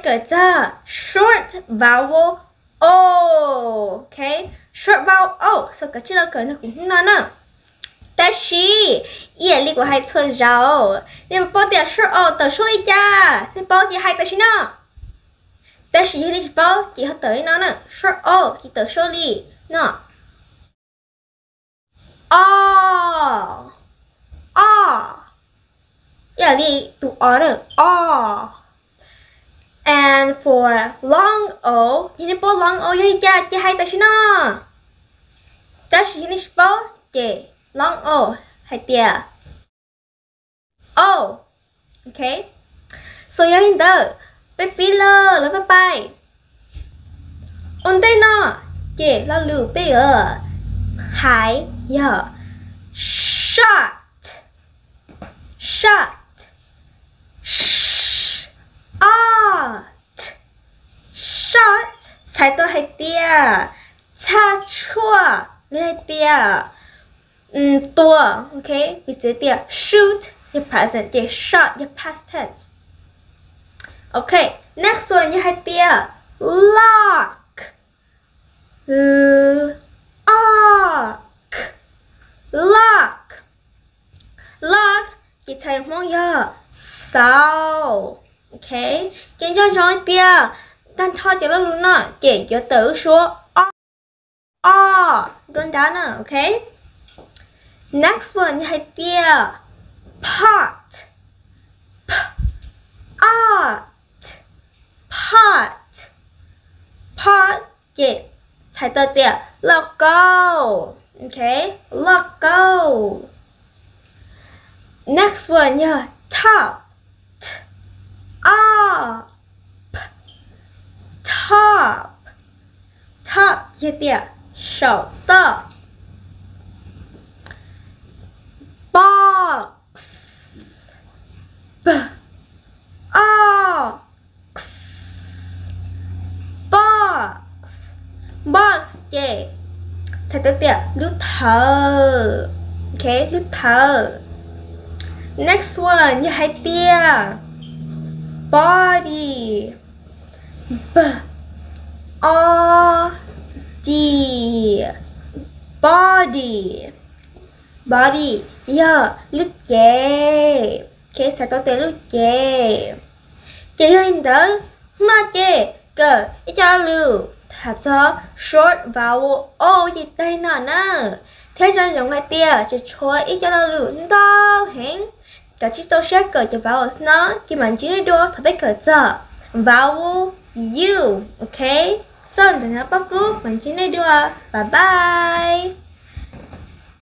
cởi ra short vowel o. Okay, short vowel o. Sao cái chữ đó cởi nó cũng không nói nữa. Ta shi, ý lý của hai xuân rau. Nhưng mà bao tiền short o tờ số ý cha. Nhưng bao chỉ hai tờ shi nó. Ta shi lý bao chỉ hết tới nó nữa. Short o chỉ tờ số lý nó. O. Ý lý tụ o nữa. O. And for long o, nhưng bao long o ý cha chỉ hai tờ shi nó. Ta shi lý bao chỉ long o hai tia. O. Okay. So yang ini pilih lepas pai. Onde no, je lalu pilih. Hai ya. Shot. Shot. Sai to hai tia. Cha chua hai tia. Tua. Okay. Bisa tia shoot. Your present, your shot, your past tense. Okay, next one you have here. Lock. Lock. You tell more ya. Sao. Okay. Kiến cho nói tia. Đang thọ cho nó luôn nè. Chỉ cho tử số đơn đá nè. Okay. Next one you have here. Pot. Pot. Yeah. Thay tờ tiệt. Logo. Okay. Logo. Next one, yeah. Top. Top. Yeah, tiệt. Sổ tờ. Box. Box, yeah. Thay tới tiệt. Lút thờ. Okay, lút thờ. Next one, như hai tia. Body. Body. Yeah, lút chê. Okay, thay tới tiệt lút chê. Chê hình tới. Mà chê. Cờ. Ý cho lưu. Thả cho short vowel o gì đây nè nè. Thế ra giống này tia cho chua ít cho nó lưỡng đau hẹn. Cả chiếc tôi sẽ cởi cho vowel nó. Khi mà chỉ nói đua thì phải cởi cho vowel u. Ok. Xong thì nó bắt cú mình chỉ nói đua. Bye bye.